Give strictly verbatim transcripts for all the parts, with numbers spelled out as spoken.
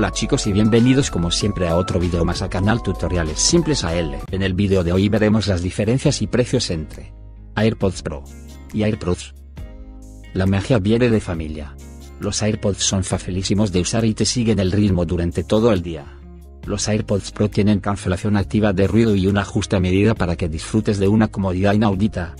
Hola chicos y bienvenidos como siempre a otro video más a canal Tutoriales Simples A L. En el video de hoy veremos las diferencias y precios entre AirPods Pro y AirPods. La magia viene de familia. Los AirPods son facilísimos de usar y te siguen el ritmo durante todo el día. Los AirPods Pro tienen cancelación activa de ruido y un ajuste a medida para que disfrutes de una comodidad inaudita.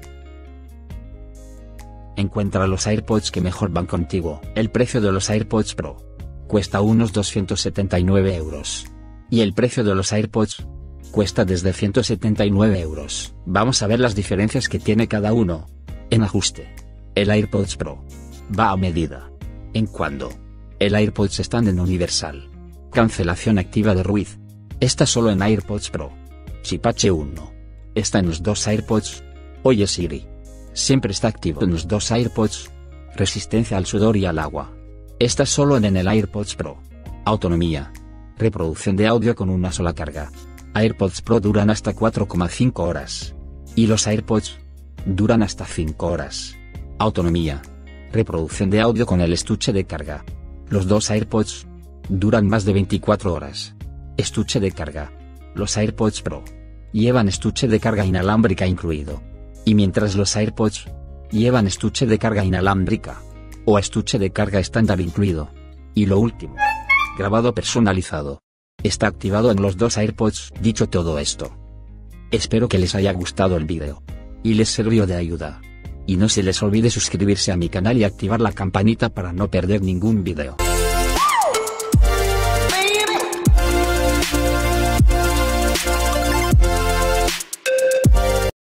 Encuentra los AirPods que mejor van contigo. El precio de los AirPods Pro cuesta unos doscientos setenta y nueve euros. Y el precio de los AirPods cuesta desde ciento setenta y nueve euros. Vamos a ver las diferencias que tiene cada uno. En ajuste, el AirPods Pro va a medida. En cuando, el AirPods Stand universal. Cancelación activa de ruido. Está solo en AirPods Pro. Chip H uno. Está en los dos AirPods. Oye Siri. Siempre está activo en los dos AirPods. Resistencia al sudor y al agua. Está solo en el AirPods Pro. Autonomía. Reproducción de audio con una sola carga. AirPods Pro duran hasta cuatro coma cinco horas. Y los AirPods duran hasta cinco horas. Autonomía. Reproducción de audio con el estuche de carga. Los dos AirPods duran más de veinticuatro horas. Estuche de carga. Los AirPods Pro llevan estuche de carga inalámbrica incluido. Y mientras los AirPods llevan estuche de carga inalámbrica o estuche de carga estándar incluido. Y lo último, grabado personalizado. Está activado en los dos AirPods. Dicho todo esto, espero que les haya gustado el vídeo y les sirvió de ayuda. Y no se les olvide suscribirse a mi canal y activar la campanita para no perder ningún vídeo.